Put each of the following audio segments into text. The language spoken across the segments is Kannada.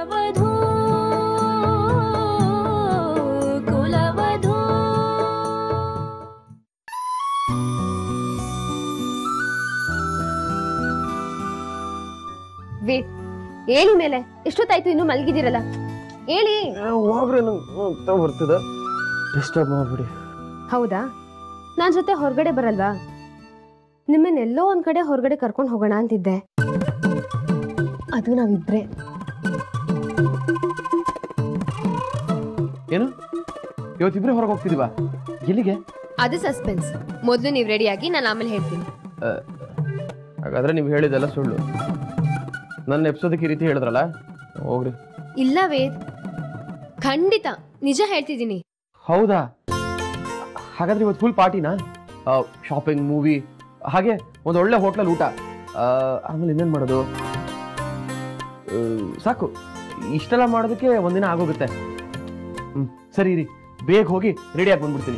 ಕುಲವಧೂ ಕುಲವಧೂ ವೇಟ್ ಹೇಳಿ ಮೇಲೆ ಎಷ್ಟೊತ್ತಾಯ್ತು ಇನ್ನು ಮಲಗಿದಿರಲ್ಲ ಹೇಳಿ ಹೋಗ್ರಿ ಬರ್ತಿದೆ ಡಿಸ್ಟರ್ಬ್ ಮಾಡ್ಬಿಡಿ ಹೌದಾ ನಾನ್ ಜೊತೆ ಹೊರಗಡೆ ಬರಲ್ವಾ ನಿಮ್ಮನ್ನೆಲ್ಲೋ ಒಂದ್ ಕಡೆ ಹೊರಗಡೆ ಕರ್ಕೊಂಡು ಹೋಗೋಣ ಅಂತಿದ್ದೆ ಅದು ನಾವಿಬ್ರೆ ಏನು ಇವತ್ತಿಬ್ರೆ ಹೊರಗೆ ಹೋಗ್ತಿದೀವಾ ಎಲ್ಲಿಗೆ ಅದು ಸಸ್ಪೆನ್ಸ್ ಮೊದಲು ನೀವು ರೆಡಿಯಾಗಿ ನಾನು ಆಮೇಲೆ ಹೇಳ್ತೀನಿ ಹಾಗಾದ್ರೆ ನೀವು ಹೇಳಿದೆಲ್ಲ ಸುಳ್ಳು ನನ್ನ ಎಪ್ಸೋದಕ್ಕೆ ಈ ರೀತಿ ಹೇಳಿದ್ರಲ್ಲ ಹೋಗ್ರಿ ಇಲ್ಲ ವೇದ್ ಖಂಡಿತ ನಿಜ ಹೇಳ್ತಿದ್ದೀನಿ ಹೌದಾ ಹಾಗಾದ್ರೆ ಇವತ್ತು ಫುಲ್ ಪಾರ್ಟಿನಾ ಶಾಪಿಂಗ್ ಮೂವಿ ಹಾಗೆ ಒಂದು ಒಳ್ಳೆ ಹೋಟ್ಲಲ್ಲಿ ಊಟ ಆಮೇಲೆ ಇನ್ನೇನು ಮಾಡೋದು ಸಾಕು ಇಷ್ಟೆಲ್ಲ ಮಾಡೋದಕ್ಕೆ ಒಂದಿನ ಆಗೋಗುತ್ತೆ ಸರಿ ರೀ ಬೇಗ ಹೋಗಿ ರೆಡಿಯಾಗಿ ಬಂದ್ಬಿಡ್ತೀನಿ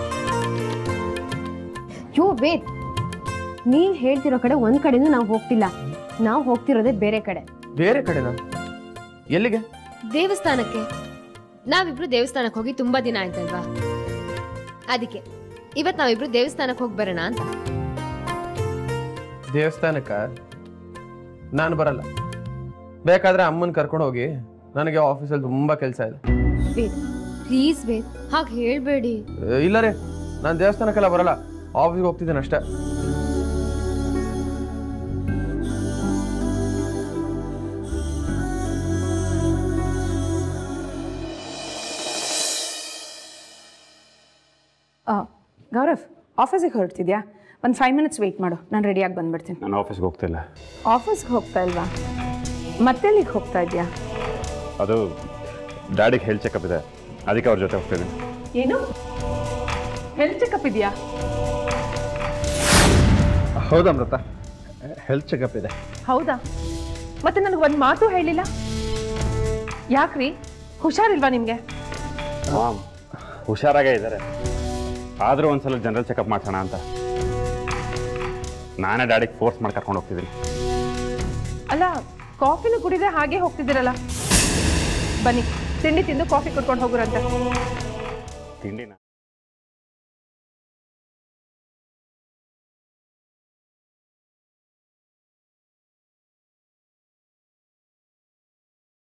ಯೋ ವೇದ್ ನೀವ್ ಹೇಳ್ತಿರೋ ಕಡೆ ಒಂದ್ ಕಡೆನೂ ನಾವು ಹೋಗ್ತಿಲ್ಲ ನಾವು ಹೋಗ್ತಿರೋದೇ ಬೇರೆ ಕಡೆ ಕಡೆನಾ ಎಲ್ಲಿಗೆ ದೇವಸ್ಥಾನಕ್ಕೆ ನಾವಿಬ್ರು ದೇವಸ್ಥಾನಕ್ಕೆ ಹೋಗಿ ತುಂಬಾ ದಿನ ಆಯ್ತಲ್ವಾ ಅದಕ್ಕೆ ಇವತ್ ನಾವಿಬ್ರು ದೇವಸ್ಥಾನಕ್ಕೆ ಹೋಗಿ ಬರೋಣ ಅಂತ ದೇವಸ್ಥಾನಕ್ಕ ನಾನು ಬರಲ್ಲ ಬೇಕಾದ್ರೆ ಅಮ್ಮನ್ ಕರ್ಕೊಂಡು ಹೋಗಿ ನನಗೆ ಆಫೀಸಲ್ಲಿ ತುಂಬಾ ಕೆಲಸ ಇದೆ ವೇದ್ ಪ್ಲೀಸ್ ವೇದ್ ಹಾಗೆ ಹೇಳ್ಬೇಡಿ ಇಲ್ಲ ರೀ ನಾನು ದೇವಸ್ಥಾನಕ್ಕೆಲ್ಲ ಬರಲ್ಲ ಆಫೀಸ್ಗೆ ಹೋಗ್ತಿದ್ದೇನೆ ಅಷ್ಟೇ ಗೌರವ್ ಆಫೀಸಿಗೆ ಹೊರಡ್ತಿದ್ಯಾ ಒಂದು 5 minutes ವೆಯ್ಟ್ ಮಾಡು ನಾನು ರೆಡಿಯಾಗಿ ಬಂದ್ಬಿಡ್ತೀನಿ ನಾನು ಆಫೀಸ್ಗೆ ಹೋಗ್ತಿಲ್ಲ ಆಫೀಸ್ಗೆ ಹೋಗ್ತಾ ಇಲ್ವಾ ಮತ್ತೆಲ್ಲಿಗೆ ಹೋಗ್ತಾ ಇದೆಯಾ ಅದು ಡ್ಯಾಡಿಗೆ ಹೆಲ್ತ್ ಚೆಕಪ್ ಇದೆ ಅದಕ್ಕೆ ಅವ್ರ ಜೊತೆ ಹೋಗ್ತಿದ್ದೀನಿ ಏನು ಹೆಲ್ತ್ ಚೆಕಪ್ ಇದೆಯಾ ಹೌದಾ ಅಮೃತ ಹೆಲ್ತ್ ಚೆಕಪ್ ಇದೆ ಹೌದಾ ಮತ್ತೆ ನನಗೆ ಒಂದು ಮಾತು ಹೇಳಿಲ್ಲ ಯಾಕ್ರಿ ಹುಷಾರಿಲ್ವಾ ನಿಮಗೆ ಹುಷಾರಾಗೇ ಇದ್ದಾರೆ ಆದರೂ ಒಂದ್ಸಲ ಜನರಲ್ ಚೆಕಪ್ ಮಾಡ್ಸೋಣ ಅಂತ ನಾನೇ ಡ್ಯಾಡಿಗೆ ಫೋರ್ಸ್ ಮಾಡಿ ಕರ್ಕೊಂಡು ಹೋಗ್ತಿದ್ದೀನಿ ಅಲ್ಲ ಕಾಫಿನೂ ಕುಡಿದೆ ಹಾಗೆ ಹೋಗ್ತಿದ್ದೀರಲ್ಲ ಬನ್ನಿ ತಿಂಡಿ ತಿಂದು ಕಾಫಿ ಕುಡ್ಕೊಂಡು ಹೋಗುರಂತೆ ತಿಂಡಿನ